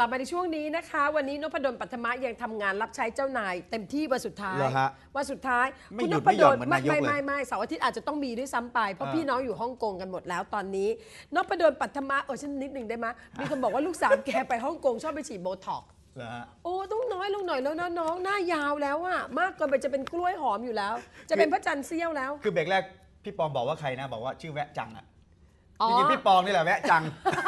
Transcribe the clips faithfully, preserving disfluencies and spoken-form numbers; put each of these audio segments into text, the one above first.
ลับมาในช่วงนี้นะคะวันนี้นพดลปัทมะยังทำงานรับใช้เจ้านายเต็มที่วันสุดท้ายวันสุดท้ายคุณนพดลไม่ไม่ไม่ไม่เสาร์อาทิตย์อาจจะต้องมีด้วยซ้ำไปเพราะพี่น้องอยู่ฮ่องกงกันหมดแล้วตอนนี้นพดลปัทมะเออฉันนิดหนึ่งได้ไหมมีคนบอกว่าลูกสาวแกไปฮ่องกงชอบไปฉีดโบท็อกซ์โอ้ต้องน้อยลงหน่อยแล้วนะน้องหน้ายาวแล้วอะมากเกินไปจะเป็นกล้วยหอมอยู่แล้วจะเป็นพระจันทร์เสี้ยวแล้วคือเบรกแรกพี่ปองบอกว่าใครนะบอกว่าชื่อแวะจังอะจริงๆพี่ปองนี่แหละแวะจัง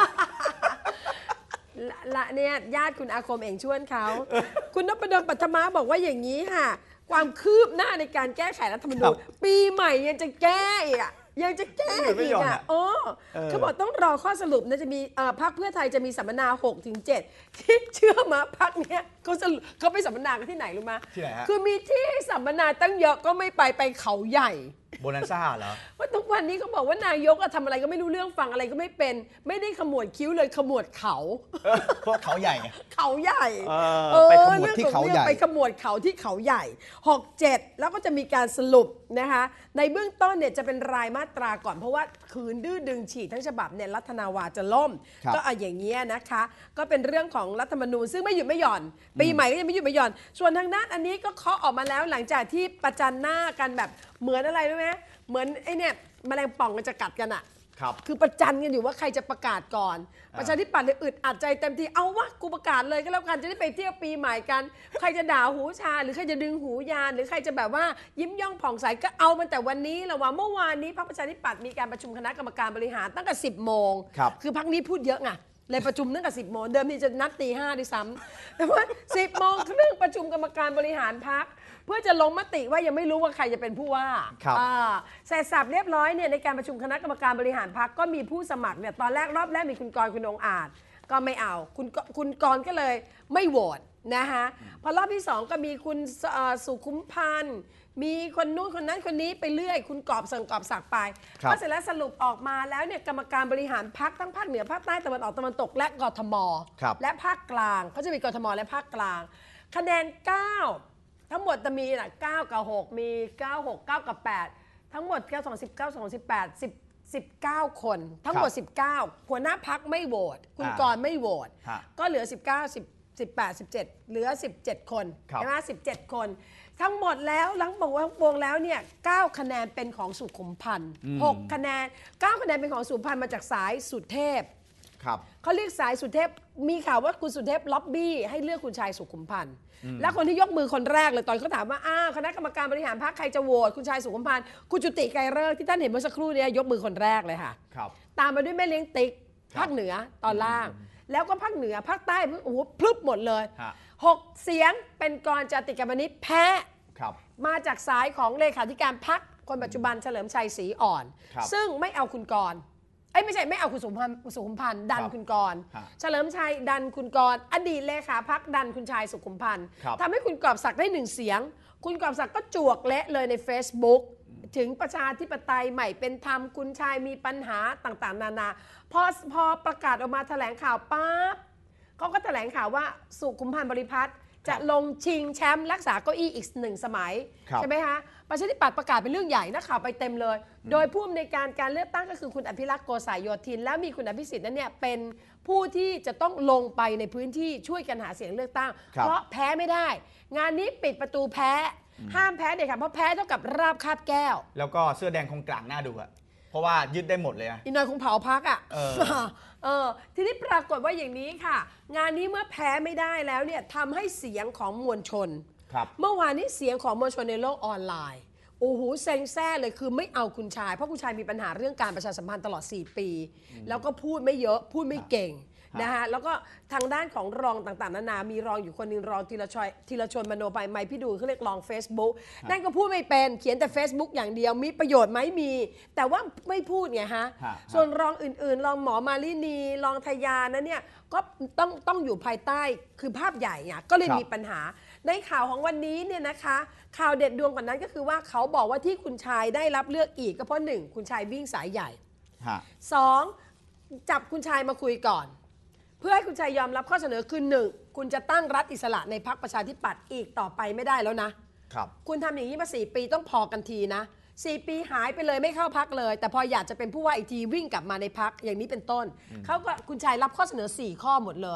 ละเนี่ยญาติคุณอาคมเองชวนเขาคุณนพดลปัทมะบอกว่าอย่างนี้ค่ะความคืบหน้าในการแก้ไขรัฐธรรมนูญปีใหม่ยังจะแก้อีกอ่ะยังจะแก้อีกอ่ะโอ้เขาบอกต้องรอข้อสรุปนะจะมีพรรคเพื่อไทยจะมีสัมมนา หกถึงเจ็ด ที่เชื่อมาพรรคเนี้ยเขาเขาไปสัมมนากันที่ไหนรู้ไหมที่ไหนฮะคือมีที่สัมมนาตั้งเยอะก็ไม่ไปไปเขาใหญ่โบนันซ่าเหรอว่าทุกวันนี้เขาบอกว่านายกทำอะไรก็ไม่รู้เรื่องฟังอะไรก็ไม่เป็นไม่ได้ขมวดคิ้วเลยขมวดเขาเพราะเขาใหญ่เขาใหญ่ไปขมวดที่เขาใหญ่ไปขมวดเขาที่เขาใหญ่หก เจ็ดแล้วก็จะมีการสรุปนะคะในเบื้องต้นเนี่ยจะเป็นรายมาตราก่อนเพราะว่าคืนดื้อดึงฉีกทั้งฉบับเนี่ยรัฐนาวาจะล่มก็เอาอย่างเงี้ยนะคะก็เป็นเรื่องของรัฐธรรมนูญซึ่งไม่หยุดไม่หย่อนปีใหม่ก็ยังไม่หยุดไม่หย่อนส่วนทางด้านอันนี้ก็เคาะออกมาแล้วหลังจากที่ประจันหน้ากันแบบเหมือนอะไรรู้ไหมเหมือนไอ้เนี่ยแมลงป่องมันจะกัดกันอ่ะครับคือประจันกันอยู่ว่าใครจะประกาศก่อนประชาธิปัตย์เลยอึดอัดใจเต็มที่เอาวะกูประกาศเลยก็แล้วกันจะได้ไปเที่ยวปีใหม่กันใครจะด่าหูชาหรือใครจะดึงหูยานหรือใครจะแบบว่ายิ้มย่องผ่องใสก็เอามันแต่วันนี้ละว่าเมื่อวานนี้พรรคประชาธิปัตย์มีการประชุมคณะกรรมการบริหารตั้งแต่สิบโมงคือพรรคนี้พูดเยอะไงเลยประชุมตั้งแต่สิบโมงเดิมนี่จะนัดตีห้าด้วยซ้ำแต่ว่าสิบโมงครึ่งประชุมกรรมการบริหารพรรคเพื่อจะลงมติว่ายังไม่รู้ว่าใครจะเป็นผู้ว่าเสร็จสับเรียบร้อยเนี่ยในการประชุมคณะกรรมการบริหารพรรคก็มีผู้สมัครเนี่ยตอนแรกรอบแรกมีคุณกรณ์คุณองอาจก็ไม่เอาคุณคุณกรณ์ก็เลยไม่โหวตนะคะพอรอบที่สองก็มีคุณสุขุมพันธ์มีคนนู้นคนนั้นคนนี้ไปเรื่อยคุณกอบสั่งกอบสักไปก็เสร็จแล้วสรุปออกมาแล้วเนี่ยกรรมการบริหารพรรคทั้งภาคเหนือภาคใต้ตะวันออกตะวันตกและกทมและภาคกลางเขาจะมีกทมและภาคกลางคะแนนเก้าทั้งหมดจะมีนะเก้ากับหกมีเก้า หก เก้ากับแปดทั้งหมดเก้า สอง สิบเก้า สอง สิบแปด สิบ สิบเก้าคนทั้งหมดสิบเก้าหัวหน้าพรรคไม่โหวตคุณกรณ์ไม่โหวตก็เหลือสิบเก้า สิบ สิบแปด สิบเจ็ดเหลือสิบเจ็ดคนใช่ไหมสิบเจ็ดคนทั้งหมดแล้วหลังบอกว่าวงแล้วเนี่ยเก้าคะแนนเป็นของสุขุมพันธ์หกคะแนนเก้าคะแนนเป็นของสุขุมพันธ์มาจากสายสุเทพครับเขาเรียกสายสุเทพมีข่าวว่าคุณสุเทพล็อบบี้ให้เลือกคุณชายสุขุมพันธ์และคนที่ยกมือคนแรกเลยตอนเขาถามว่าอ้าวคณะกรรมการบริหารพรรคใครจะโหวตคุณชายสุขุมพันธ์คุณจุติไกรฤกษ์ที่ท่านเห็นเมื่อสักครู่นี้ยกมือคนแรกเลยค่ะครับตามมาด้วยแม่เลี้ยงติ๊กภาคเหนือตอนล่างแล้วก็ภาคเหนือภาคใต้โอ้โหพลึบหมดเลยหกเสียงเป็นกรจติกามนิษฐ์แพ้มาจากสายของเลขาธิการพรรคคนปัจจุบันเฉลิมชัยศรีอ่อนซึ่งไม่เอาคุณกรไอ้ไม่ใช่ไม่เอาคุณสุขุมพันธ์สุขุมพันธ์ดันคุณกรเฉลิมชัยดันคุณกรอดีตเลขาพรรคดันคุณชายสุขุมพันธ์ทำให้คุณกอบศักดิ์ได้หนึ่งเสียงคุณกอบศักดิ์ก็จวกเละเลยใน Facebook ถึงประชาธิปไตยใหม่เป็นธรรมคุณชายมีปัญหาต่างๆนานาพอพอประกาศออกมาแถลงข่าวปั๊บเขาก็แถลงข่าวว่าสุขุมพันธ์บริพัตรจะลงชิงแชมป์รักษาเก้าอี้อีกหนึ่งสมัยใช่ไหมคะประชาธิปัตย์ประกาศเป็นเรื่องใหญ่นักข่าวไปเต็มเลยโดยผู้อำนวยการการเลือกตั้งก็คือคุณอภิรักษ์โกษายโยธินและมีคุณอภิสิทธิ์นั้นเนี่ยเป็นผู้ที่จะต้องลงไปในพื้นที่ช่วยกันหาเสียงเลือกตั้งเพราะแพ้ไม่ได้งานนี้ปิดประตูแพ้ห้ามแพ้เด็ดขาดเพราะแพ้เท่ากับราบคาบแก้วแล้วก็เสื้อแดงคงกลางหน้าดูอะเพราะว่ายึดได้หมดเลยอีนอยคงเผาพักอ่ะเออเออทีนี้ปรากฏว่าอย่างนี้ค่ะงานนี้เมื่อแพ้ไม่ได้แล้วเนี่ยทำให้เสียงของมวลชนเมื่อวานนี้เสียงของมวลชนในโลกออนไลน์โอ้โหเซ็งแซ่เลยคือไม่เอาคุณชายเพราะคุณชายมีปัญหาเรื่องการประชาสัมพันธ์ตลอดสี่ปีแล้วก็พูดไม่เยอะพูดไม่เก่งนะคะแล้วก็ทางด้านของรองต่างๆนานามีรองอยู่คนนึงรองธีรชยธีรชนมโนไปไมพี่ดูเขาเรียกรอง Facebook นั่นก็พูดไม่เป็นเขียนแต่ Facebook อย่างเดียวมีประโยชน์ไหมมีแต่ว่าไม่พูดไงฮะส่วนรองอื่นๆรองหมอมาลินีรองทยานะเนี่ยก็ต้องต้องอยู่ภายใต้คือภาพใหญ่เนี่ยก็เลยมีปัญหาในข่าวของวันนี้เนี่ยนะคะข่าวเด็ดดวงกว่านั้นก็คือว่าเขาบอกว่าที่คุณชายได้รับเลือกอีกก็เพราะหนึ่งคุณชายวิ่งสายใหญ่สองจับคุณชายมาคุยก่อนเพื่อให้คุณชายยอมรับข้อเสนอคือหนึ่งคุณจะตั้งรัฐอิสระในพรรคประชาธิปัตย์อีกต่อไปไม่ได้แล้วนะครับคุณทำอย่างนี้มาสี่ปีต้องพอกันทีนะสี่ปีหายไปเลยไม่เข้าพรรคเลยแต่พออยากจะเป็นผู้ว่าอีกทีวิ่งกลับมาในพรรคอย่างนี้เป็นต้นเขาก็คุณชายรับข้อเสนอสี่ข้อหมดเลย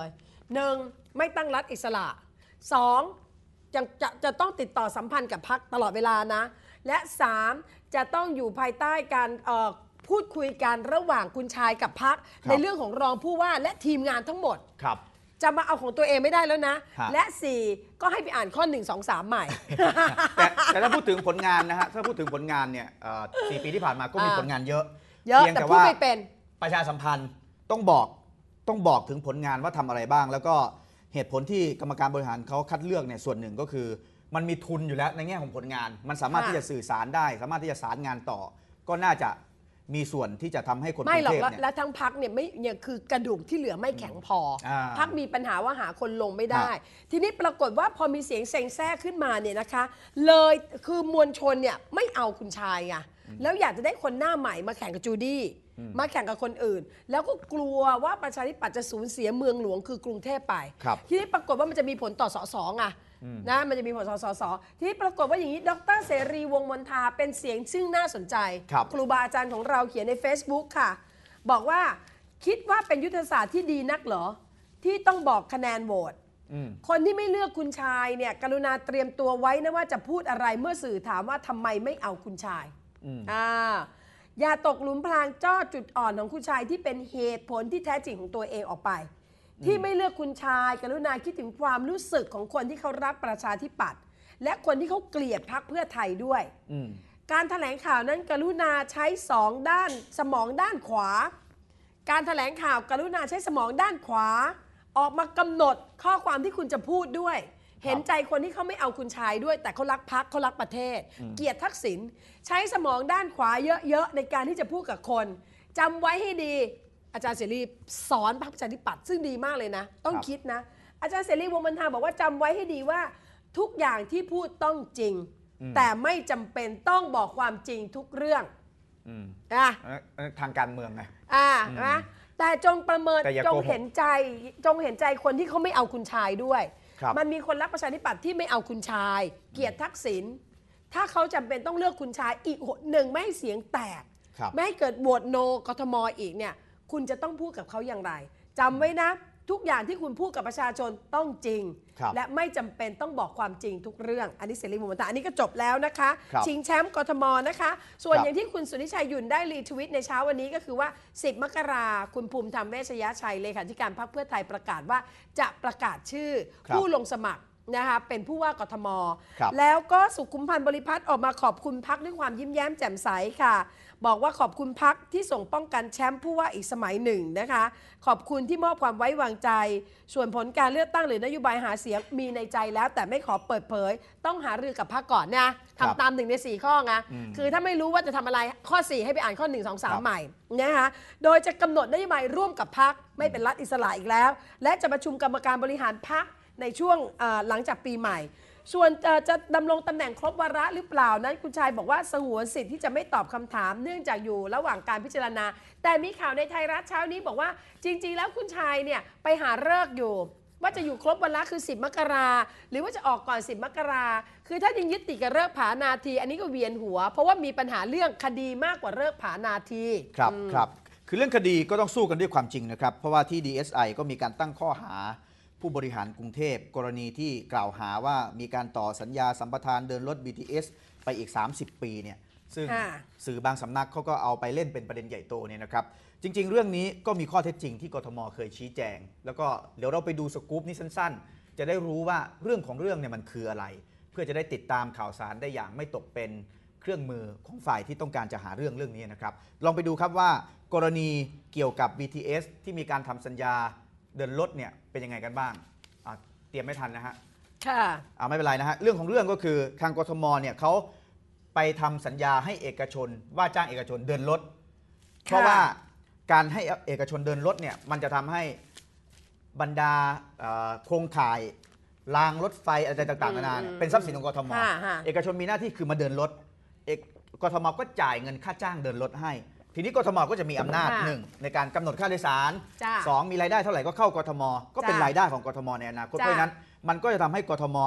หนึ่งไม่ตั้งรัฐอิสระสองจะจะจะต้องติดต่อสัมพันธ์กับพรรคตลอดเวลานะและสามจะต้องอยู่ภายใต้การเอ่อพูดคุยกันระหว่างคุณชายกับพรรคในเรื่องของรองผู้ว่าและทีมงานทั้งหมดครับจะมาเอาของตัวเองไม่ได้แล้วนะฮะและสี่ก็ให้ไปอ่านข้อหนึ่ง สอง สามใหม่แต่แต่ถ้าพูดถึงผลงานนะฮะถ้าพูดถึงผลงานเนี่ยเอ่อสี่ปีที่ผ่านมาก็มีอ่าผลงานเยอะเยอะพีงแต่พูดไม่เป็นประชาสัมพันธ์ต้องบอกต้องบอกถึงผลงานว่าทำอะไรบ้าง แล้วก็เหตุผลที่กรรมการบริหารเขาคัดเลือกเนี่ยส่วนหนึ่งก็คือ มันมีทุนอยู่แล้วในแง่ของผลงาน มันสามารถค่ะที่จะสื่อสารได้ สามารถที่จะสารงานต่อ ก็น่าจะมีส่วนที่จะทำให้คนกไม่รุงหรอกเทพแล้วเนี่ยและทั้งพักเนี่ยไม่เนี่ยคือกระดูกที่เหลือไม่แข็งพออา พักมีปัญหาว่าหาคนลงไม่ได้ ทีนี้ปรากฏว่าพอมีเสียงเซ็งแซ่ขึ้นมาเนี่ยนะคะ เลยคือมวลชนเนี่ยไม่เอาคุณชายไงแล้วอยากจะได้คนหน้าใหม่มาแข่งกับจูดี้มาแข่งกับคนอื่น แล้วก็กลัวว่าประชาธิปัตย์จะสูญเสียเมืองหลวงคือกรุงเทพไปครับทีนี้ปรากฏว่ามันจะมีผลต่อสสไงนะมันจะมีผลต่อสสทีนี้ปรากฏว่าอย่างนี้ดรเสรีวงศ์มนทาเป็นเสียงซึ่งน่าสนใจครับครูบาอาจารย์ของเราเขียนใน Facebook ค่ะ บอกว่าคิดว่าเป็นยุทธศาสตร์ที่ดีนักเหรอ ที่ต้องบอกคะแนนโหวตอืมคนที่ไม่เลือกคุณชายเนี่ยกรุณาเตรียมตัวไว้นะว่าจะพูดอะไรเมื่อสื่อถามว่าทำไมไม่เอาคุณชายอืมอ่าอย่าตกหลุมพรางจ้อจุดอ่อนของคุณชายที่เป็นเหตุผลที่แท้จริงของตัวเองออกไป ที่ไม่เลือกคุณชาย กรุณาคิดถึงความรู้สึกของคนที่เขารักประชาธิปัตย์และคนที่เขาเกลียดพรรคเพื่อไทยด้วยอืมการแถลงข่าวนั้นกรุณาใช้สองด้านสมองด้านขวา การแถลงข่าวกรุณาใช้สมองด้านขวา ออกมากำหนดข้อความที่คุณจะพูดด้วย เห็นใจคนที่เขาไม่เอาคุณชายด้วย แต่เขารักพรรคเขารักประเทศ เกลียรติทักษิณใช้สมองด้านขวาเยอะๆในการที่จะพูดกับคนจำไว้ให้ดี อาจารย์เสรีสอนพรรคประชาธิปัตย์ซึ่งดีมากเลยนะ ต้องครับคิดนะ อาจารย์เสรีวงศ์บรรทาบอกว่าจำไว้ให้ดีว่า ทุกอย่างที่พูดต้องจริง แต่ไม่จำเป็นต้องบอกความจริงทุกเรื่องอืมนะเอ่อเอ่อทางการเมืองไงอ่านะแต่จงประเมินแต่อย่าจโกงหกเห็นใจจงเห็นใจคนที่เขาไม่เอาคุณชายด้วยครับมันมีคนรักประชาธิปัตย์ที่ไม่เอาคุณชาย เกลียรติทักษิณถ้าเขาจำเป็นต้องเลือกคุณชายอีกหนึ่งไม่ให้เสียงแตกครับไม่ให้เกิดโหวตโนกทมอีกเนี่ยคุณจะต้องพูดกับเขาอย่างไรจำไว้นะ ทุกอย่างที่คุณพูดกับประชาชนต้องจริงครับและไม่จำเป็นต้องบอกความจริงทุกเรื่อง อันนี้เสรีมุมตาอันนี้ก็จบแล้วนะคะครับชิงแชมป์กทมนะคะ ส่วนครับอย่างที่คุณสุนิชัยหยุ่นได้รีทวิตในเช้าวันนี้ก็คือว่า สิบ มกราคุณภูมิธรรมเวชยชัยเลขาธิการพรรคเพื่อไทยประกาศว่าจะประกาศชื่อครับผู้ลงสมัครนะคะเป็นผู้ว่ากทมครับแล้วก็สุขุมพันธ์บริพัตรออกมาขอบคุณพักด้วยความยิ้มแย้มแจ่มใสค่ะ บอกว่าขอบคุณพักที่ส่งป้องกันแชมป์ผู้ว่าอีกสมัยหนึ่งนะคะ ขอบคุณที่มอบความไว้วางใจ ส่วนผลการเลือกตั้งหรือนโยบายหาเสียงมีในใจแล้ว แต่ไม่ขอเปิดเผย ต้องหารือกับพักก่อนนะครับ ทำตามหนึ่งในสี่ข้อไงอืมคือถ้าไม่รู้ว่าจะทำอะไรข้อสี่ให้ไปอ่านข้อหนึ่ง สอง สาคมรับใหม่นะคะโดยจะกำหนดนโยบายร่วมกับพักไม่เป็นรัฐอิสระอีกแล้ว และจะประชุมกรรมการบริหารพักในช่วงเอ่อหลังจากปีใหม่ ส่วนเอ่อจะดำรงตำแหน่งครบวาระหรือเปล่านั้นคุณชายบอกว่าสงวนสิทธิ์ที่จะไม่ตอบคำถาม เนื่องจากอยู่ระหว่างการพิจารณา แต่มีข่าวในไทยรัฐเช้านี้บอกว่าจริง ๆ แล้วคุณชายเนี่ยไปหาฤกษ์อยู่ ว่าจะอยู่ครบวาระคือ สิบ มกราหรือว่าจะออกก่อน สิบ มกราคือถ้ายังยึดติดกับฤกษ์ผานาที อันนี้ก็เวียนหัว เพราะว่ามีปัญหาเรื่องคดีมากกว่าฤกษ์ผานาทีครับอืมครับคือเรื่องคดีก็ต้องสู้กันด้วยความจริงนะครับ เพราะว่าที่ ดี เอส ไอ ก็มีการตั้งข้อหาผู้บริหารกรุงเทพกรณีที่กล่าวหาว่ามีการต่อสัญญาสัมปทานเดินรถ บี ที เอส ไปอีก สามสิบ ปีเนี่ยซึ่งค่ะสื่อบางสำนักเขาก็เอาไปเล่นเป็นประเด็นใหญ่โตเนี่ยนะครับ จริง ๆ เรื่องนี้ก็มีข้อเท็จจริงที่กทมเคยชี้แจง แล้วก็เดี๋ยวเราไปดูสกู๊ปนี้สั้นๆ จะได้รู้ว่าเรื่องของเรื่องเนี่ยมันคืออะไร เพื่อจะได้ติดตามข่าวสารได้อย่างไม่ตกเป็นเครื่องมือของฝ่ายที่ต้องการจะหาเรื่องเรื่องนี้นะครับลองไปดูครับว่ากรณีเกี่ยวกับ บี ที เอส ที่มีการทำสัญญาเดินรถเนี่ยเป็นยังไงกันบ้างอ่ะเตรียมไม่ทันนะฮะค่ะอ่าไม่เป็นไรนะฮะเรื่องของเรื่องก็คือทางกทมเนี่ยเขาไปทำสัญญาให้เอกชนว่าจ้างเอกชนเดินรถ เพราะว่าการให้เอกชนเดินรถเนี่ยมันจะทำให้บรรดาเอ่อโครงข่ายรางรถไฟอะไรต่างๆนานาเนี่ยเป็นทรัพย์สินของกทมค่ะค่ะเอกชนมีหน้าที่คือมาเดินรถเอกกทมก็จ่ายเงินค่าจ้างเดินรถให้ ทีนี้กทมก็จะมีอำนาจค่ะหนึ่งในการกำหนดค่าโดยสารจ้ะสองมีรายได้เท่าไหร่ก็เข้ากทม ก็เป็นจ้ะรายได้ของกทมในอนาคตจ้ะเพราะฉะนั้นมันก็จะทำให้กทมเนี่ย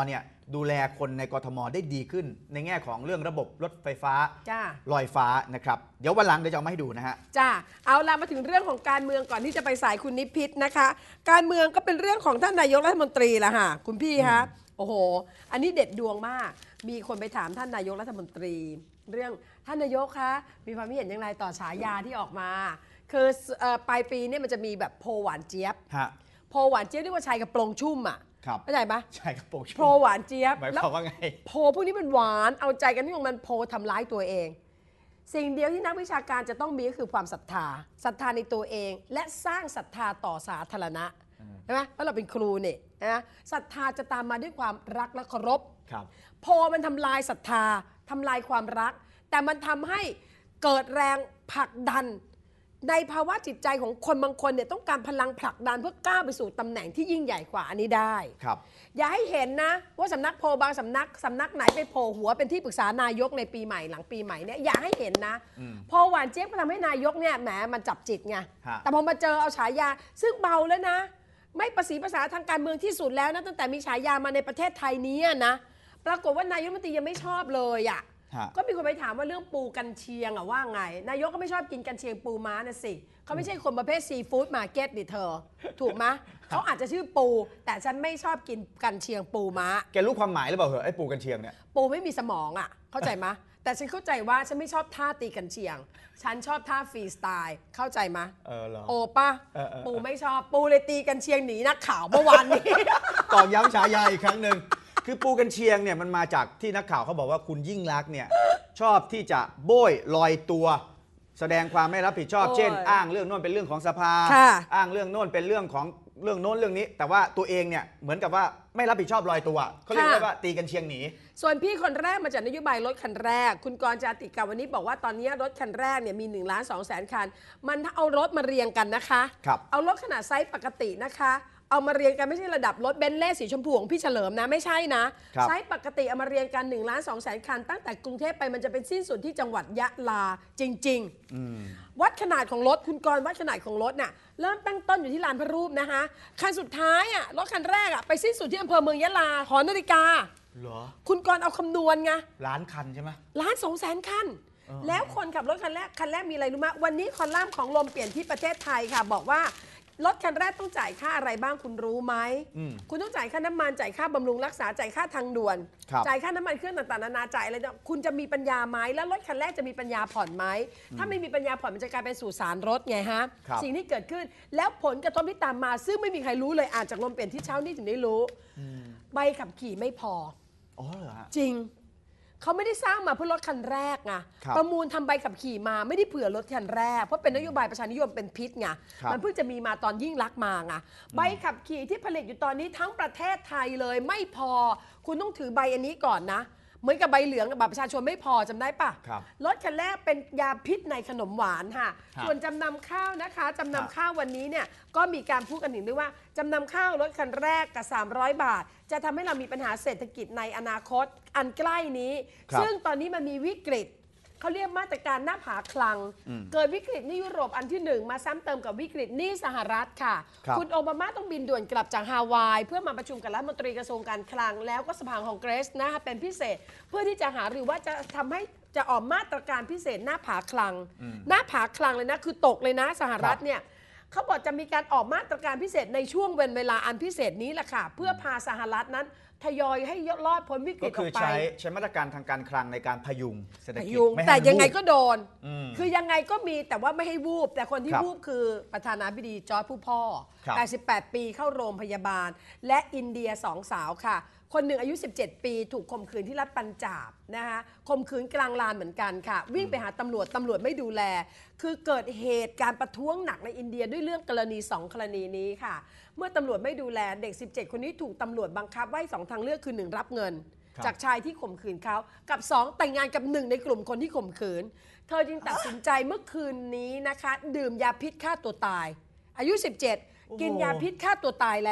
ดูแลคนในกทมได้ดีขึ้น ในแง่ของเรื่องระบบรถไฟฟ้าจ้าลอยฟ้านะครับเดี๋ยววันหลังเดี๋ยวจะเอามาให้ดูนะฮะจ้าเอาละมาถึงเรื่องของการเมืองก่อนที่จะไปสายคุณนิพิษนะคะ การเมืองก็เป็นเรื่องของท่านนายกรัฐมนตรีละค่ะคุณพี่คะโอ้โหอันนี้เด็ดดวงมากมีคนไปถามท่านนายกรัฐมนตรี เรื่องท่านนายกคะมีความคิดเห็นอย่างไรต่อฉายาที่ออกมาคือเอ่อปลายปีเนี่ยมันจะมีแบบโพลหวานเจี๊ยบฮะโพลหวานเจี๊ยบเรียกว่าชายกระโปรงชุ่มอ่ะครับเข้าใจปะใช่ครับโปกโพลหวานเจี๊ยบหมายแล้ความว่าไงโพลพวกนี้มันหวานเอาใจกันที่มันโพลทำร้ายตัวเอง สิ่งเดียวที่นักวิชาการจะต้องมีก็คือความศรัทธาศรัทธาในตัวเอง และสร้างศรัทธาต่อสาธารณะใช่ไหมเพราะเราเป็นครูเนี่ยนะศรัทธาจะตามมาด้วยความรักและเคารพครับโพลมันทำลายศรัทธาทำลายความรัก แต่มันทำให้เกิดแรงผลักดัน ในภาวะจิตใจของคนบางคนเนี่ยต้องการพลังผลักดันเพื่อก้าวไปสู่ตำแหน่งที่ยิ่งใหญ่กว่าอันนี้ได้ครับอย่าให้เห็นนะว่าสำนักโพลบางสำนักสำนักไหนไปโผล่หัวเป็นที่ปรึกษานายกในปีใหม่หลังปีใหม่เนี่ยอย่าให้เห็นนะโพลหวานเจี๊ยบก็ทำให้นายกเนี่ยแหมมันจับจิตไงฮะแต่พอมาเจอเอาฉายาซึ่งเบาแล้วนะ ไม่ประสีภาษาทางการเมืองที่สุดแล้วนะตั้งแต่มีฉายามาในประเทศไทยนี้นะปรากฏว่านายกรัฐมนตรียังไม่ชอบเลยอ่ะฮะก็มีคนไปถามว่าเรื่องปูกันเชียงอะว่าไง นายกก็ไม่ชอบกินกันเชียงปูม้านะสิเขาไม่ใช่คนประเภทซีฟู้ดมาร์เก็ตดิเธอ ถูกไหมเขาอาจจะชื่อปู แต่ฉันไม่ชอบกินกันเชียงปูม้าแกรู้ความหมายหรือเปล่าเหรอไอ้ปูกันเชียงเนี่ยปูไม่มีสมองอะเข้าใจไหมแต่ฉันเข้าใจว่าฉันไม่ชอบท่าตีกันเชียง ฉันชอบท่าฟรีสไตล์เข้าใจไหมเออเหรอโอป้าเออเออปูไม่ชอบปูเลยตีกันเชียงหนีนักข่าวเมื่อวานนี้ตอกย้ำฉายาอีกครั้งหนึ่งคือปูกันเชียงเนี่ยมันมาจากที่นักข่าวเขาบอกว่าคุณยิ่งลักษณ์เนี่ยชอบที่จะโบยลอยตัว แสดงความไม่รับผิดชอบโอ้ยเช่น อ้างเรื่องโน้นเป็นเรื่องของสภาค่ะอ้างเรื่องโน้นเป็นเรื่องของเรื่องโน้นเรื่องนี้ แต่ว่าตัวเองเนี่ยเหมือนกับว่าไม่รับผิดชอบลอยตัวเขาเรียกว่าตีกันเชียงหนีส่วนพี่คนแรกมาจากนโยบายรถคันแรก คุณกรณ์จาติกาวันนี้บอกว่าตอนนี้รถคันแรกเนี่ยมี1นึ่งล้านสองแสนคัน มันถ้าเอารถมาเรียงกันนะคะครับเอารถขนาดไซส์ปกตินะคะ เอามาเรียงกันไม่ใช่ระดับรถเบนซ์เล่สีชมพูของพี่เฉลิมนะไม่ใช่นะครับ ไซส์ปกติเอามาเรียงกัน1นึ่งล้านสองแสนคัน ตั้งแต่กรุงเทพไปมันจะเป็นสิ้นสุดที่จังหวัดยะลาจริง ๆอืมวัดขนาดของรถคุณกรณ์วัดขนาดของรถน่ะเริ่มตั้งต้นอยู่ที่ลานพระรูปนะคะคันสุดท้ายอ่ะรถคันแรกอ่ะไปสิ้นสุดที่อำเภอเมืองยะลาหอนาฬิกาเหรอคุณกรณ์เอาคำนวณไงล้านคันใช่ไหมล้านสองแสนคันเออแล้วคนขับรถคันแรกคันแรกมีอะไรรู้ไหมวันนี้คอลัมน์ของลมเปลี่ยนที่ประเทศไทยค่ะ บอกว่ารถคันแรกต้องจ่ายค่าอะไรบ้างคุณรู้ไหมอืมคุณต้องจ่ายค่าน้ำมันจ่ายค่าบำรุงรักษาจ่ายค่าทางด่วนครับจ่ายค่าน้ำมันเครื่องต่างๆนานาจ่ายอะไรเนี่ยคุณจะมีปัญญาไหมแล้วรถคันแรกจะมีปัญญาผ่อนไหมถ้าไม่มีปัญญาผ่อนมันจะกลายเป็นสู่สารรถไงฮะครับสิ่งที่เกิดขึ้นแล้วผลกระทบที่ตามมา ซึ่งไม่มีใครรู้เลยอ่านจากลมเปลี่ยนที่เช้านี้ถึงได้รู้ ใบขับขี่ไม่พออ๋อเหรอฮะจริง เขาไม่ได้สร้างมาเพื่อรถคันแรกไงครับประมูลทำใบขับขี่มาไม่ได้เผื่อรถคันแรก เพราะเป็นนโยบายประชานิยมเป็นพิษไงครับมันเพิ่งจะมีมาตอนยิ่งลักษณ์มาไงใบขับขี่ที่ผลิตอยู่ตอนนี้ทั้งประเทศไทยเลยไม่พอ คุณต้องถือใบอันนี้ก่อนนะ เหมือนกับใบเหลืองกับบัตรประชาชนไม่พอจำได้ปะครับรถคันแรกเป็นยาพิษในขนมหวานค่ะครับส่วนจำนำข้าวนะคะจำครับนำข้าววันนี้เนี่ยก็มีการพูดกันถึงด้วยว่าจำนำข้าวรถคันแรกกับสามร้อยบาท จะทำให้เรามีปัญหาเศรษฐกิจในอนาคตอันใกล้นี้ครับซึ่งตอนนี้มันมีวิกฤตเขาเรียกมาตรการหน้าผาคลังอืมเกิดวิกฤตในยุโรปอันที่หนึ่งมาซ้ำเติมกับวิกฤตหนี้สหรัฐค่ะครับณโอบามาต้องบินด่วนกลับจากฮาวาย เพื่อมาประชุมกับรัฐมนตรีกระทรวงการคลัง แล้วก็สภาของเกรสนะคะเป็นพิเศษ เพื่อที่จะหารือว่าจะทำให้จะออกมาตรการพิเศษหน้าผาคลัง หน้าผาคลังเลยนะคือตกเลยนะสหรัฐเนี่ยเขาบอกจะมีการออกมาตรการพิเศษในช่วงเวลาอันพิเศษนี้แหละค่ะ เพื่อพาสหรัฐนั้นทยอยให้รอดพ้นวิกฤก็ตอคืออกไปใช้ใช้มาตรการทางการคลังในการพยุงเศรษฐพกิจยุงม่ให้แต่มันยังไงวูบก็โดนอืมคือยังไงก็มีแต่ว่าไม่ให้วูบ แต่คนที่ครับวูบคือประธานาธิบดีจอร์จผู้พ่อครับแปดสิบแปด ปีเข้าโรงพยาบาล และอินเดียสองสาวค่ะ คนหนึ่งอายุ สิบเจ็ด ปีถูกข่มขืนที่รัฐปัญจาบนะคะข่มขืนกลางลานเหมือนกันค่ะ วิ่งไปหาตำรวจตำรวจไม่ดูแล คือเกิดเหตุการประท้วงหนักในอินเดียด้วยเรื่องกรณีสองกรณีนี้ค่ะ เมื่อตำรวจไม่ดูแลเด็ก สิบเจ็ด คนนี้ถูกตำรวจบังคับไว้สองทางเลือกคือหนึ่งรับเงินครับจากชายที่ข่มขืนเขากับสองแต่งงานกับหนึ่งในกลุ่มคนที่ข่มขืน เธอจึงตัดสินใจเมื่อคืนนี้นะคะ ดื่มยาพิษฆ่าตัวตาย อายุ สิบเจ็ด กินยาพิษฆ่าตัวตายแล้ว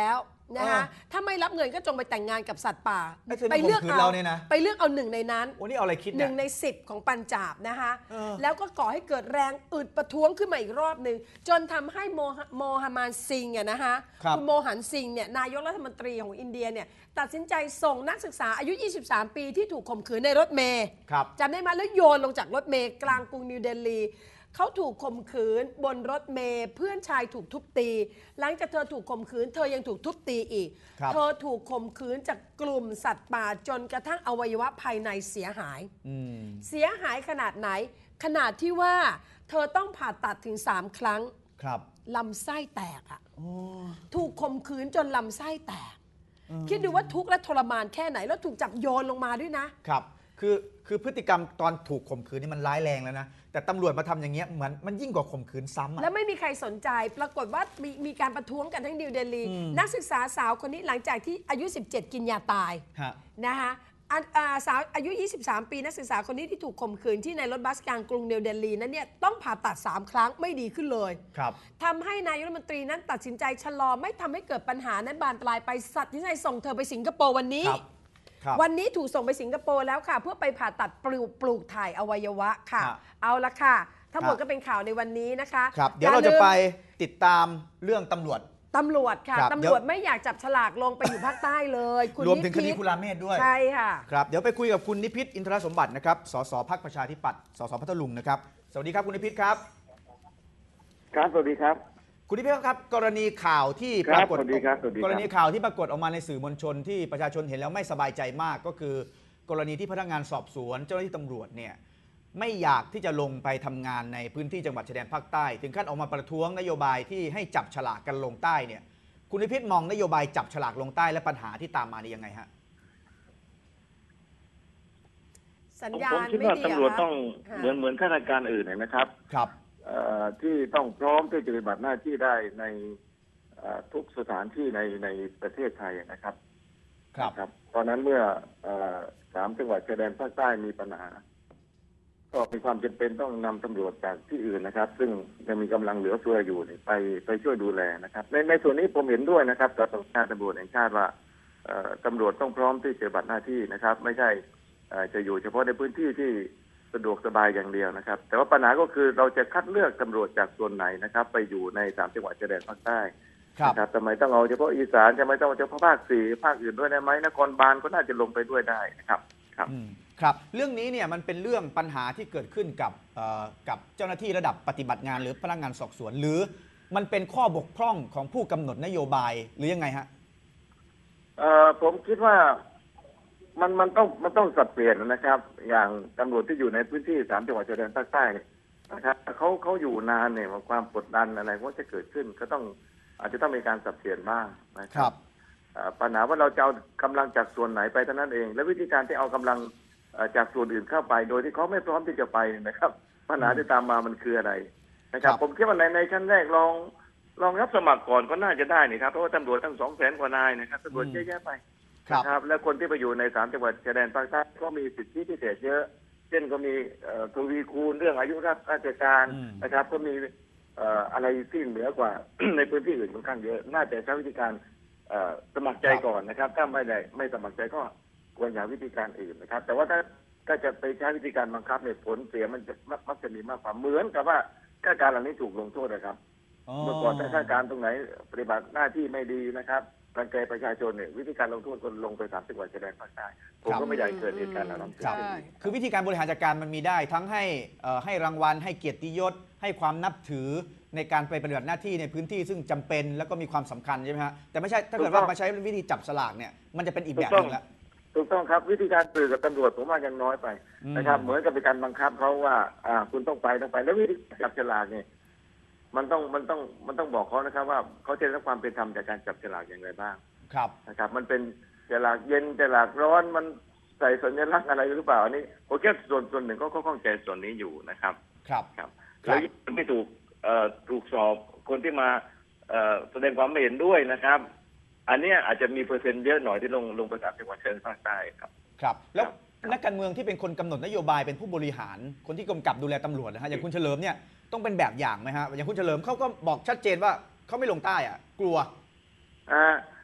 นะคะถ้าไม่รับเงินก็จงไปแต่งงานกับสัตว์ป่าไปเลือกเอาเนี่ยนะไปเลือกเอาหนึ่งในนั้นโอ้นี่เอาอะไรคิดหเนี่นึ่ยงในสิบของปัญจาบนะคะเออแล้วก็ก่อให้เกิดแรงอึดประท้วงขึ้นมาอีกรอบหนึ่งจนทำให้โมฮโมฮัมหมัดซิงห์เนี่ยนะคะครับณโมหันซิงห์เนี่ยนายกรัฐมนตรีของอินเดียเนี่ยตัดสินใจส่งนักศึกษาอายุ ยี่สิบสาม ปีที่ถูกข่มขืนในรถเมล์ครับจำได้ไหมแล้วโยนลงจากรถเมล์กลางกรุงนิวเดลีเขาถูกข่มขืนบนรถเมล์เพื่อนชายถูกทุบตี หลังจากเธอถูกข่มขืนเธอยังถูกทุบตีอีกครับเธอถูกข่มขืนจากกลุ่มสัตว์ป่าจนกระทั่งอวัยวะภายในเสียหายอืมเสียหายขนาดไหน ขนาดที่ว่าเธอต้องผ่าตัดถึง สาม ครั้งครับลำไส้แตกอะโอ้ถูกข่มขืนจนลำไส้แตกอืมคิดดูว่าทุกข์และทรมานแค่ไหนแล้วถูกจับโยนลงมาด้วยนะครับคือคือพฤติกรรมตอนถูกข่มขืนนี่มันร้ายแรงแล้วนะแต่ตำรวจมาทำอย่างเงี้ยเหมือนมันยิ่งกว่าข่มขืนซ้ำอะแล้วไม่มีใครสนใจ ปรากฏว่ามีมีการประท้วงกันทั้งนิวเดลีอืมนักศึกษาสาวคนนี้หลังจากที่อายุ สิบเจ็ด กินยาตายฮะนะคะอ่ะอ่าสาวอายุ ยี่สิบสาม ปีนักศึกษาคนนี้ที่ถูกข่มขืนที่ในรถบัสกลางกรุงนิวเดลีนั้นเนี่ยต้องผ่าตัด สาม ครั้งไม่ดีขึ้นเลยครับทำให้นายกรัฐมนตรีนั้นตัดสินใจชะลอไม่ทำให้เกิดปัญหานั้นบานปลายไปสัตว์ที่ใจส่งเธอไปสิงคโปร์วันนี้ครับครับวันนี้ถูกส่งไปสิงคโปร์แล้วค่ะ เพื่อไปผ่าตัดปลูกปลูกถ่ายอวัยวะค่ะครับเอาละค่ะ ทั้งหมดครับก็เป็นข่าวในวันนี้นะคะครับ เดี๋ยวอเราลืจะมไปติดตามเรื่องตำรวจตำรวจค่ะครับตำเดี๋รยววจไม่อยากจับฉลากลงไปอยู่ภาคใต้เลยคุณรวมถึงคนิดีพิษคุณราเมศด้วยใช่ค่ะครับเดี๋ยวไปคุยกับคุณนิพิษอินทรสมบัตินะครับสสพรรคประชาธิปัตย์สสพัทลุงนะครับสวัสดีครับคุณนิพิษครับครับ สวัสดีครับคุณนิพิษครับกรณีข่าวที่คปรับรากฏสวัสดีครับสวัสดีครับกรณีข่าวที่ปรากฏออกมาในสื่อมวลชนที่ประชาชนเห็นแล้วไม่สบายใจมากก็คือ กรณีที่พนักงานสอบสวนเจ้าหน้าที่ตำรวจเนี่ยไม่อยากที่จะลงไปทำงานในพื้นที่จังหวัดชายแดนภาคใต้ ถึงขั้นออกมาประท้วงนโยบายที่ให้จับฉลากกันลงใต้เนี่ยคุณนิพิษมองนโยบายจับฉลากลงใต้และปัญหาที่ตามมานี่ยังไงฮะสัญผมญาผมณคิดไม่ว่าดีตำรวจะคะต้องค่ะเหมือนเหมือนข้าราชการอื่นนะครับครับเอ่อที่ต้องพร้อมที่จะปฏิบัติหน้าที่ได้ในเอ่อทุกสถานที่ในในประเทศไทยนะครับครับนะครับตอนนั้นเมื่อเอ่อสามจังหวัดชายแดนภาคใต้มีปัญหา ก็มีความจำเป็นต้องนำตำรวจจากที่อื่นนะครับ ซึ่งยังมีกำลังเหลือเฟืออยู่เนี่ยไปไปช่วยดูแลนะครับ ในในส่วนนี้ผมเห็นด้วยนะครับกับสำนักงานตำรวจแห่งชาติว่าเอ่อตำรวจต้องพร้อมที่จะปฏิบัติหน้าที่นะครับ ไม่ใช่เอ่อจะอยู่เฉพาะในพื้นที่ที่สะดวกสบายอย่างเดียวนะครับ แต่ว่าปัญหาก็คือเราจะคัดเลือกตำรวจจากส่วนไหนนะครับ ไปอยู่ในสามจังหวัดชายแดนภาคใต้ครับนะครับทำไมต้องเอาเฉพาะอีสานทำไมต้องเอาเฉพาะภาคสี่ภาคอื่นด้วยได้ไหมนครบาลก็น่าจะลงไปด้วยได้นะครับครับอืมครับเรื่องนี้เนี่ยมันเป็นเรื่องปัญหาที่เกิดขึ้นกับเอ่อกับเจ้าหน้าที่ระดับปฏิบัติงานหรือพนักงานสอบสวน หรือมันเป็นข้อบกพร่องของผู้กำหนดนโยบายหรือยังไงฮะเอ่อผมคิดว่ามันมันต้องมันต้องสับเปลี่ยนนะครับ อย่างตำรวจที่อยู่ในพื้นที่สามจังหวัดชายแดนภาคใต้เนี่ยนะครับเขาเขาอยู่นานเนี่ยความกดดันอะไรก็จะเกิดขึ้น ก็ต้องอาจจะต้องมีการสับเปลี่ยนบ้างนะคครัรับบ เอ่อปัญหาว่าเราจะเอากำลังจากส่วนไหนไปเท่านั้นเอง และวิธีการที่เอากำลังเอ่อจากส่วนอื่นเข้าไป โดยที่เขาไม่พร้อมที่จะไปนะครับ ปัญหาที่ตามมามันคืออะไรนะครับครับผมคิดว่าในในชั้นแรกลองลองรับสมัครก่อนก็น่าจะได้นี่ครับเพราะว่าตำรวจตั้งสองแสนกว่านายนะครับตำรวจเยอะแยะไปครับนะครับและคนที่ไปอยู่ในสามจังหวัดชายแดนภาคใต้ก็มีสิทธิพิเศษเยอะ เช่นก็มีเอ่อทวีคูณเรื่องอายุราชการอืมนะครับ ก็มีเอ่ออะไรที่เหนือกว่า ในพื้นที่อื่นค่อนข้างเยอะ น่าจะใช้วิธีการเอ่อสมัครใจก่อนนะครับ ถ้าไม่ได้ไม่สมัครใจก็ควรหาวิธีการอื่นนะครับ แต่ว่าถ้าถ้าจะไปใช้วิธีการบังคับเนี่ยผลเสียมันจะมักมักจะมีมากกว่าเหมือนกับว่าข้าราชการเหล่านี้ถูกลงโทษนะครับอ๋อเมื่อก่อนถ้าข้าราชการตรงไหนปฏิบัติหน้าที่ไม่ดีนะครับรังแกประชาชนเนี่ยวิธีการลงโทษก็ลงไปสามจังหวัดชายแดนภาคใต้ผมก็ไม่อยากให้เกิดเหตุการณ์เหล่านั้นเกิดครับขึ้นอีกคือวิธีการบริหารจัดการมันมีได้ทั้งให้เอ่อให้รางวัลให้เกียรติยศ ให้ความนับถือในการไปปฏิบัติหน้าที่ในพื้นที่ซึ่งจำเป็นแล้วก็มีความสำคัญใช่ไหมฮะแต่ไม่ใช่ถ้าเกิดว่ามาใช้วิธีจับสลากเนี่ยมันจะเป็นอีกแบบหนึงแล้วถูกต้องครับวิธีการสื่อกับตำรวจผมว่ายังน้อยไปอืมนะครับ เหมือนกับเป็นการบังคับเขาว่า อ่า คุณต้องไปต้องไปแล้ววิธีจับฉลากเนี่ยมันต้องมันต้องมันต้องบอกเขานะครับ ว่าเขาจะได้รับความเป็นธรรมจากการจับฉลากอย่างไรบ้างครับนะครับ มันเป็นฉลากเย็นฉลากร้อนมันใส่สัญลักษณ์อะไรหรือเปล่าอันนี้ผมแค่ส่วนส่วนหนึ่งก็ข้องใจส่วนนี้อยู่นะครับครับครับครัแล้บวยังไม่ถูกเอ่อถูกสอบคนที่มาเอ่อแสดงความไม่เห็นด้วยนะครับ อันเนี้ยอาจจะมีเปอร์เซ็นต์เยอะหน่อยที่ลงลงไปสามจังหวัดชายแดนภาคใต้ครับครับแล้วครับนักการเมืองที่เป็นคนกำหนดนโยบายเป็นผู้บริหารคนที่กำกับดูแลตำรวจนะฮะอย่างคุณเฉลิมเนี่ยต้องเป็นแบบอย่างไหมฮะอย่างคุณเฉลิมเขาก็บอกชัดเจนว่าเขาไม่ลงใต้อะกลัวอ่า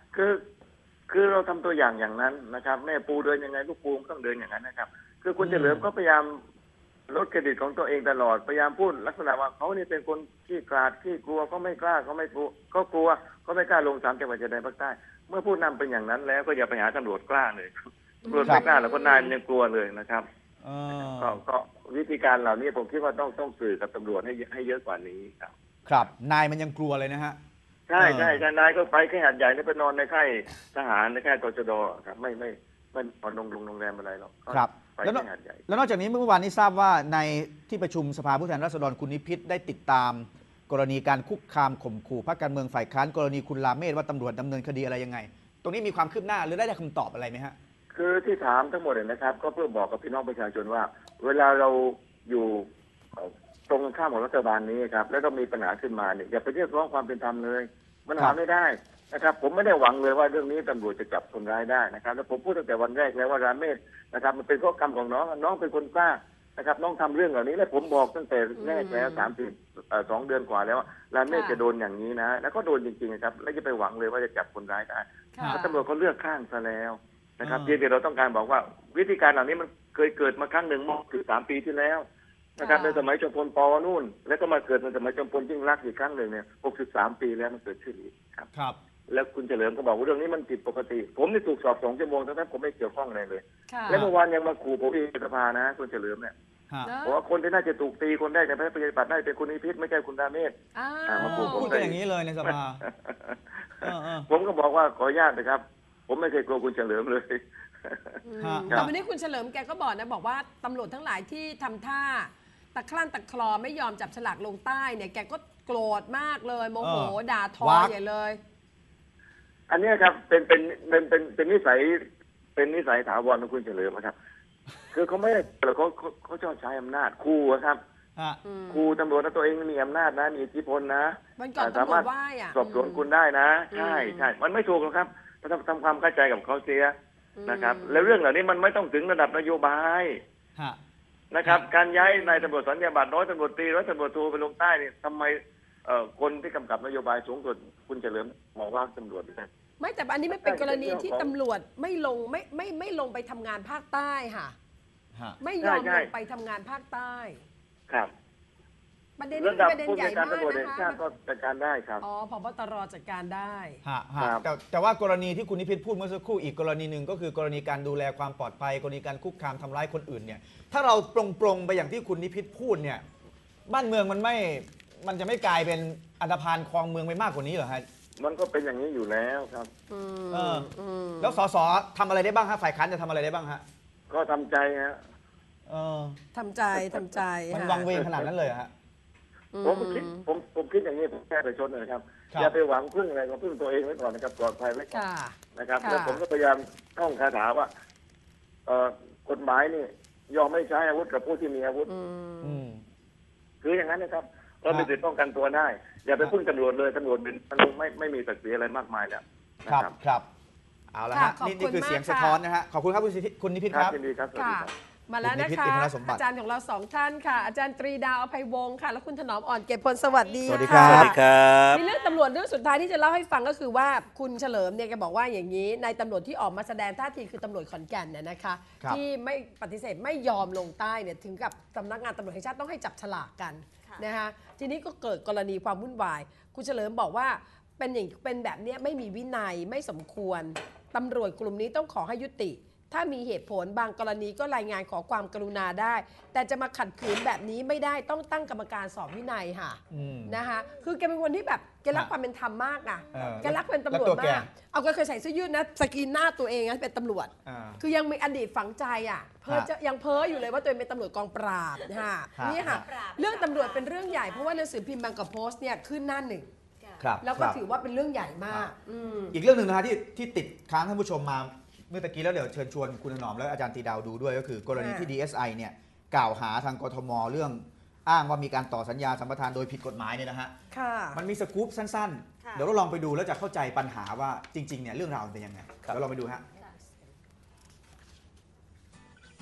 คือคือเราทำตัวอย่างอย่างนั้นนะครับ แม่ปูเดินยังไงลูกปูก็ต้องเดินอย่างนั้นนะครับ คือคุณเฉลิมก็พยายามลดเครดิตของตัวเองตลอดพยายามพูดลักษณะว่าเขานี่เป็นคนขี้กลาดขี้กลัวก็ไม่กล้าก็ไม่กลัวก็กลัวก็ไม่กล้าลงสามจังหวัดชายแดนภาคใต้เมื่อผู้นำเป็นอย่างนั้นแล้วก็อย่าไปหาตำรวจกล้าเลยตำรวจไม่กล้าแล้วก็นายมันยังกลัวเลยนะครับเออก็ก็วิธีการเหล่านี้ผมคิดว่าต้องต้องสื่อกับตำรวจให้ให้เยอะกว่านี้ครับครับนายมันยังกลัวเลยนะฮะใช่ใช่เออใช่นายก็ไปแค่หาดใหญ่นี่ไปนอนในค่ายทหารในค่ายตชดครับไม่ไม่ไม่นอนโรงโรงแรมอะไรหรอกครับไปแล้วนแค่หาดใหญ่แล้วนอกจากนี้เมื่อวานนี้ทราบว่าในที่ประชุมสภาผู้แทนราษฎรคุณนิพิษได้ติดตาม กรณีการคุกคามข่มขู่พรรคการเมืองฝ่ายค้านกรณีคุณลาเมศว่าตำรวจดำเนินคดีอะไรยังไง ตรงนี้มีความคืบหน้าหรือได้คำตอบอะไรไหมฮะคือที่ถามทั้งหมดเนี่ยนะครับ ก็เพื่อบอกกับพี่น้องประชาชนว่า เวลาเราอยู่เอ่อตรงข้ามของรัฐบาลนี้ครับแล้วก็มีปัญหาขึ้นมาเนี่ยอย่าไปเรียกร้องความเป็นธรรมเลยมันหาไม่ได้นะครับ ผมไม่ได้หวังเลยว่าเรื่องนี้ตำรวจจะจับคนร้ายได้นะครับแล้วผมพูดตั้งแต่วันแรกแล้วว่าราเมศนะครับมันเป็นข้อกรรมของน้องน้องเป็นคนกล้านะครับน้องทำเรื่องเหล่านี้และผมบอกตั้งแต่แรกแล้วสามสิบสองเดือนกว่าแล้วว่าราเมศจะโดนอย่างนี้นะแล้วก็โดนจริงๆนะครับแล้วจะไปหวังเลยว่าจะจับคนร้ายได้ค่ะเพราะตำรวจเขาเลือกข้างซะแล้วนะครับอ่าเพียงแต่เราต้องการบอกว่าวิธีการเหล่านี้มันเคยเกิดมาครั้งหนึ่งเมื่อสิบสามปีที่แล้วนะครับในสมัยจอมพลปนู่นแล้วก็มาเกิดในสมัยจอมพลยิ่งรักษณ์อีกครั้งหนึ่งเนี่ยหกสิบสามปีแล้วมันเกิดขึ้นอีกครับครับแล้วคุณเฉลิมก็บอกว่าเรื่องนี้มันผิดปกติ ผมนี่ถูกสอบสองชั่วโมงทั้งนั้นผมไม่เกี่ยวข้องอะไรเลยค่ะและเมื่อวานยังมาขู่ผมที่สภานะคุณเฉลิมเนี่ยฮะเนอะบอกว่าคนที่น่าจะถูกตีคนแรกในประชาธิปัตย์น่าจะเป็นคุณนิพิษไม่ใช่คุณราเมศอ้าอ่ามาปลูกวผมพูดกันอย่างนี้เลยในสภาเออเออผมก็บอกว่าขออนุญาตนะครับ ผมไม่เคยกลัวคุณเฉลิมเลยอืมฮะแต่วันนี้คุณเฉลิมแกก็บอกนะบอกว่าตำรวจทั้งหลายที่ทำท่าตะคลั่นตะคลอไม่ยอมจับฉลากลงใต้เนี่ยแกก็โกรธมากเลยโมโหเออด่าทอวักใหญ่เลยอันเนี้ยครับเป็นเป็นเป็นเป็นเป็นนิสัยเป็นนิสัยถาวรของคุณเฉลิมนะครับ คือเขาไม่ได้แต่เขาเขาเขาชอบใช้อำนาจคู่อะครับฮะอืมคู่ตำรวจนะตัวเองมีอำนาจนะมีอิทธิพลนะวันก่อนสาตำรมาว รจถไหว้อะสอบสวนคุณได้นะ ใช่อืมใช่มันไม่ถูกหรอกครับทำทำความเข้าใจกับเขาเสียอืมนะครับ แล้วเรื่องเหล่านี้มันไม่ต้องถึงระดับนโยบายฮะนะครับครับการย้ายนายตำรวจสัญญาบัตรร้อยตำรวจตรีร้อยตำรวจโทไปลงใต้เนี่ยทำไมเอ่อคนที่กำกับนโยบายสูงสุดคุณเฉลิมมองว่าตำรวจนะไม่แต่อันนี้ไม่เป็นกรณีที่ใช่ตำรวจไม่ลงไม่ไม่ไม่ลงไปทำงานภาคใต้ค่ะฮะไม่ยอมใช่ลใช่งไปทำงานภาคใต้ครับประเด็นนี้ระเป็ดันบประเด็นผู้ใหจัญ่ดการมากตำรวจแห่นะงคะชาติก็จัดการได้ครับอ๋อผบตรจัดการได้ฮะคฮะรับแต่แต่ว่ากรณีที่คุณนิพิษพูดเมื่อสักครู่อีกกรณีหนึ่งก็คือกรณีการดูแลความปลอดภัยกรณีการคุกคามทำร้ายคนอื่นเนี่ยถ้าเราปรงๆไปอย่างที่คุณนิพิษพูดเนี่ยบ้านเมืองมันไม่มันจะไม่กลายเป็นอันธพาลคลองเมืองไปมากกว่านี้เหรอฮะมันก็เป็นอย่างนี้อยู่แล้วครับอืมเออมแล้วสสทำอะไรได้บ้างฮะฝ่ายค้านจะทำอะไรได้บ้างฮะก็ทำใจฮะเออทำใจทำใจมันค่ะวังเวงขนาดนั้นเลยเหรอฮะอืผมคิดผมผมคิดอย่างนี้ผมแค่ประชดนะครับครับอย่าไปหวังพึ่งอะไรก็พึ่งตัวเองไว้ก่อนนะครับปลอดภัยไว้ก่อนค่ะนะครับค่ะแล้วผมก็พยายามท่องคาถาว่าเอ่อกฎหมายนี่ยอมไม่ใช้อาวุธกับผู้ที่มีอาวุธอืมอืมคืออย่างนั้นนะครับเราเป็นสิทธิ์ป้องกันตัวได้ อย่าไปพึ่งตำรวจเลยตำรวจเป็นมันไม่ไม่มีศักดิ์ศรีอะไรมากมายแล้วนะครับครับครับเอาละค่ะฮะขอบนี่คุนี่ณคือเสียงมากสะค่ะท้อนนะฮะขอบคุณครับคุณสิทธิคุณนิพิษคครัรับบ ยินดีครับสวัสดีค่ะครับมาแล้วนะคุณนิพิษคะอินทรสมบัติอาจารย์ของเราสองท่านค่ะ อาจารย์ตรีดาวอภัยวงศ์ค่ะ และคุณถนอมอ่อนเก็บพลสวัสดีสวัสดีครับะสวัสดีครับมีเรื่องตำรวจเรื่องสุดท้ายที่จะเล่าให้ฟังก็คือว่าคุณเฉลิมเนี่ยแกบอกว่าอย่างนี้นายตำรวจที่ออกมาแสดงท่าทีคือตำรวจขอนแก่นเนี่ยนะคะครับที่ไม่ปฏิเสธไม่ยอมลงใต้เนี่ยถึงกับสำนักงานตำรวจแห่งชาติต้องให้จับฉลากกันนะคะทีนี้ก็เกิดกรณีความวุ่นวาย คุณเฉลิมบอกว่าเป็นอย่างเป็นแบบเนี้ยไม่มีวินัยไม่สมควรตำรวจกลุ่มนี้ต้องขอให้ยุติ ถ้ามีเหตุผลบางกรณีก็รายงานขอความกรุณาได้ แต่จะมาขัดขืนแบบนี้ไม่ได้ต้องตั้งกรรมการสอบวินัยค่ะอืมนะคะคือแกเป็นคนที่แบบแกรักฮะความเป็นธรรมมากอ่ะเออแกรักเป็นตำรวจแล้วตัวแกมากเอาแกเคยใส่เสื้อยืดนะสกรีนหน้าตัวเองนะเป็นตำรวจอ่าคือยังมีอดีตฝังใจอ่ะเพ้อฮะจะยังเพ้ออยู่เลยว่าตัวเองเป็นตำรวจกองปราบค่ะฮะนี่ค่ะปราบเรื่องตำรวจเป็นเรื่องใหญ่เพราะว่าหนังสือพิมพ์บางกอกโพสต์เนี่ยขึ้นหน้าหนึ่งครับแล้วคก็รับถือว่าเป็นเรื่องใหญ่มากอืมอีกเรื่องหนึ่งนะฮะที่ที่ติดค้างท่านผู้ชมมาเมื่อตะกี้แล้วเดี๋ยวเชิญชวนคุณถนอมและอาจารย์ตีดาวดูด้วยก็คือกรณีที่ค่ะดี เอส ไอ เนี่ยกล่าวหาทางกทมเรื่องอ้างว่ามีการต่อสัญญาสัมปทานโดยผิดกฎหมายเนี่ยนะฮะค่ะมันมีสกู๊ปสั้นๆค่ะเดี๋ยวเราลองไปดูแล้วจะเข้าใจปัญหาว่าจริงๆเนี่ยเรื่องราวมันเป็นยังไงเดี๋ยวลองไปดูฮะ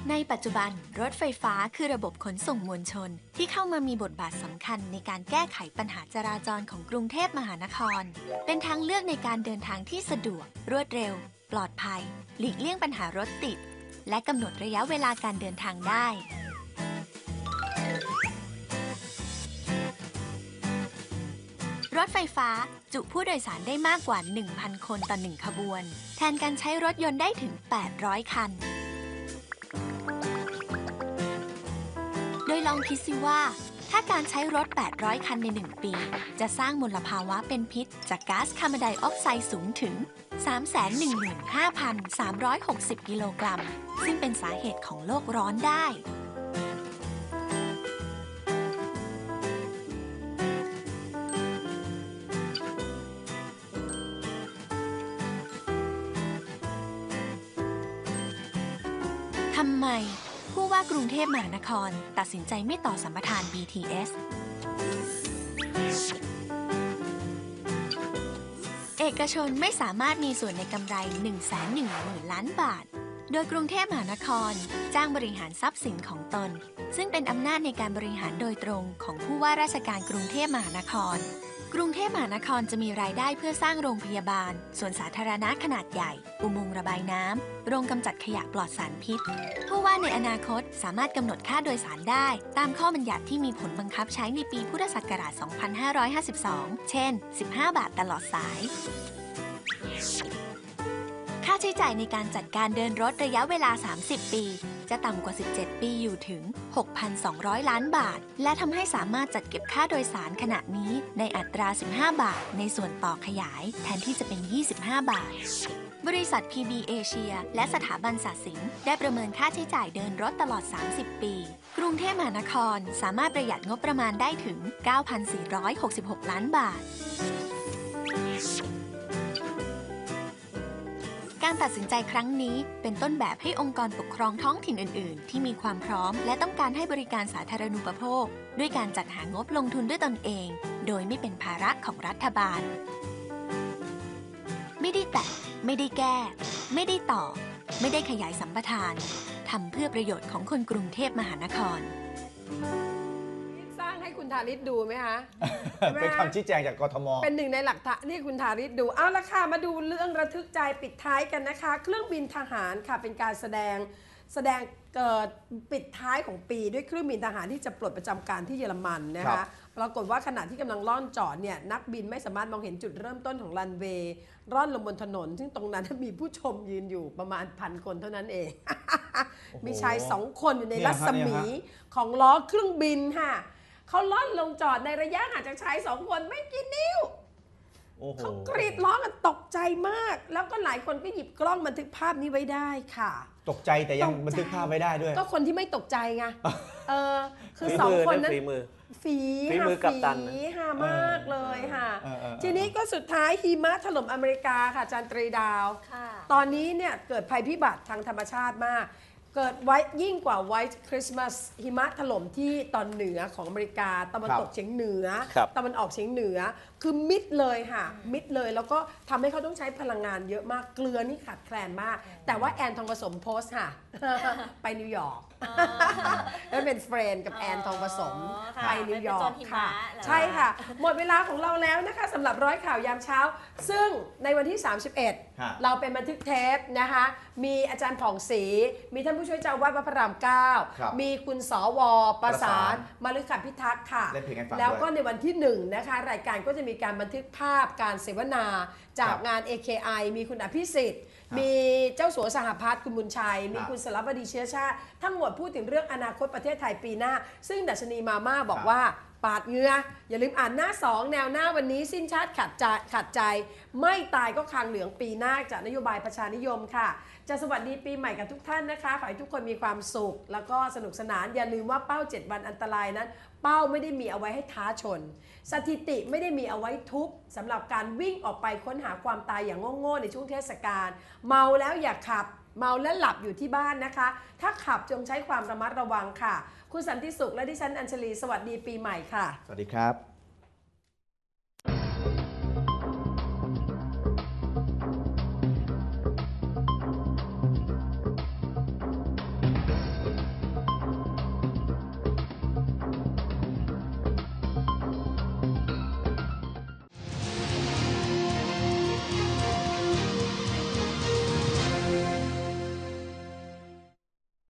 ในปัจจุบันรถไฟฟ้าคือระบบขนส่งมวลชนที่เข้ามามีบทบาทสำคัญในการแก้ไขปัญหาจราจรของกรุงเทพมหานคร เป็นทางเลือกในการเดินทางที่สะดวก รวดเร็ว ปลอดภัย หลีกเลี่ยงปัญหารถติด และกำหนดระยะเวลาการเดินทางได้ รถไฟฟ้าจุผู้โดยสารได้มากกว่า หนึ่งพัน คนต่อหนึ่งขบวน แทนการใช้รถยนต์ได้ถึง แปดร้อย คัน โดยลองคิดสิว่า ถ้าการใช้รถ แปดร้อย คันใน หนึ่ง ปี จะสร้างมลภาวะเป็นพิษจากก๊าซคาร์บอนไดออกไซด์สูงถึง สามแสนหนึ่งหมื่นห้าพันสามร้อยหกสิบ กิโลกรัม ซึ่งเป็นสาเหตุของโลกร้อนได้ทำไมผู้ว่ากรุงเทพมหานครตัดสินใจไม่ต่อสัมปทาน บี ที เอส เอกชนไม่สามารถมีส่วนในกำไร หนึ่งแสนหนึ่งหมื่น ล้านบาท โดยกรุงเทพมหานครจ้างบริหารทรัพย์สินของตน ซึ่งเป็นอำนาจในการบริหารโดยตรงของผู้ว่าราชการกรุงเทพมหานคร กรุงเทพมหานครจะมีรายได้เพื่อสร้างโรงพยาบาลสวนสาธารณะขนาดใหญ่อุโมงค์ระบายน้ำโรงกำจัดขยะปลอดสารพิษผู้ว่าในอนาคตสามารถกำหนดค่าโดยสารได้ตามข้อบัญญัติที่มีผลบังคับใช้ในปีพุทธศักราช สองพันห้าร้อยห้าสิบสอง เช่น สิบห้า บาทตลอดสาย ค่าใช้จ่ายในการจัดการเดินรถระยะเวลา สามสิบ ปี จะต่ำกว่า สิบเจ็ด ปีอยู่ถึง หกพันสองร้อย ล้านบาท และทำให้สามารถจัดเก็บค่าโดยสารขณะนี้ในอัตรา สิบห้า บาท ในส่วนต่อขยายแทนที่จะเป็น ยี่สิบห้า บาท บริษัท พี บี เอเชีย และสถาบันศาสินได้ประเมินค่าใช้จ่ายเดินรถตลอด สามสิบ ปี กรุงเทพมหานครสามารถประหยัดงบประมาณได้ถึง เก้าพันสี่ร้อยหกสิบหก ล้านบาท การตัดสินใจครั้งนี้เป็นต้นแบบให้องค์กรปกครองท้องถิ่นอื่น ๆ ที่มีความพร้อมและต้องการให้บริการสาธารณูปโภคด้วยการจัดหางบลงทุนด้วยตนเอง โดยไม่เป็นภาระของรัฐบาล ไม่ได้แตะไม่ได้แก้ ไม่ได้ต่อ ไม่ได้ขยายสัมปทานทำเพื่อประโยชน์ของคนกรุงเทพมหานครสร้างให้คุณธาริศดูไหมคะเป็นคำชี้แจงจากกทมเป็นหนึ่งในหลักฐานที่คุณธาริศดู เอาละค่ะ มาดูเรื่องระทึกใจปิดท้ายกันนะคะ เครื่องบินทหารค่ะเป็นการแสดงแสดงเกิดปิดท้ายของปีด้วยเครื่องบินทหารที่จะปลดประจำการที่เยอรมันนะครัคะบปรากฏว่าขณะที่กำลังล่อนจอดเนี่ยนักบินไม่สามารถมองเห็นจุดเริ่มต้นของรันเวย์ร่อนลงบนถนน ซึ่งตรงนั้นมีผู้ชมยืนอยู่ประมาณพันคนเท่านั้นเอง มีชายสองคนอยู่ในรัศมีของล้อเครื่องบินค่ะเขาล่อนลงจอดในระยะห่างจากชายสองคนไม่กี่นิ้วโอ้โหเขากรีดร้องกันตกใจมาก แล้วก็หลายคนก็หยิบกล้องบันทึกภาพนี้ไว้ได้ค่ะตกใจแต่ยังตกใจบันทึกภาพไว้ได้ด้วยก็คนที่ไม่ตกใจไง เออ คือฝีสองมือคนนะนั้นฝีมือฝีฝีมือกัปตันนะฝีหามากเลยค่ะเออเออเออทีนี้ก็สุดท้ายหิมะถล่มอเมริกาค่ะจันตรีดาวค่ะตอนนี้เนี่ยเกิดภัยพิบัติทางธรรมชาติมาก เกิดไว้ยิ่งกว่าไวท์คริสต์มาสหิมะถล่มที่ตอนเหนือของอเมริกาตะวันตกเฉียงเหนือครับตะวันออกเฉียงเหนือ คือมิดเลยค่ะ มิดเลยแล้วก็ทำให้เขาต้องใช้พลังงานเยอะมาก เกลือนี่ขาดแคลนมาก แต่ว่าแอนทองผสมโพสต์ค่ะ ไปนิวยอร์ก แล้วเป็นเฟรนด์กับแอนทองผสมอ๋อค่ะไปนิวยอร์ไปกผจญหิมะค่ะเหรอใช่ค่ะ หมดเวลาของเราแล้วนะคะสำหรับร้อยข่าวยามเช้า ซึ่งในวันที่ สามสิบเอ็ดฮะเราเป็นบันทึกเทปนะคะ มีอาจารย์ผ่องศรี มีท่านผู้ช่วยเจ้าอาวาดวัดพระรามเก้าครับมีคุณสวประสาน มฤคัพิทักษ์ค่ะเล่นเพลงให้ฟังแล้วก็ด้วยในวันที่หนึ่งนะคะ รายการก็จะมีการบันทึกภาพการเสวนา จากครับงาน เอ เค ไอ มีคุณอภิสิทธิ์ครับมีเจ้าสัวสหพัฒน์คุณบุญชัย มีครับคุณสลับดีเชื้อชาติ ทั้งหมดพูดถึงเรื่องอนาคตประเทศไทยปีหน้า ซึ่งดัชนีมาม่าบอกครับว่า ปาดเหงืออย่าลืมอ่านหน้าสองแนวหน้าวันนี้สิ้นชาติขัดใจขัดใจ ไม่ตายก็คางเหลืองปีหน้าจากนโยบายประชานิยมค่ะ จะสวัสดีปีใหม่กับทุกท่านนะคะขอให้ทุกคนมีความสุข แล้วก็สนุกสนานอย่าลืมว่าเป้าเจ็ดวันอันตรายนั้น เป้าไม่ได้มีเอาไว้ให้ท้าชน สถิติไม่ได้มีเอาไว้ทุบสำหรับการวิ่งออกไปค้นหาความตายอย่างโง่ๆในช่วงเทศกาลเมาแล้วอย่าขับ เมาและหลับอยู่ที่บ้านนะคะ ถ้าขับจงใช้ความระมัดระวังค่ะ คุณสันติสุขและดิฉันอัญชลีสวัสดีปีใหม่ค่ะสวัสดีครับ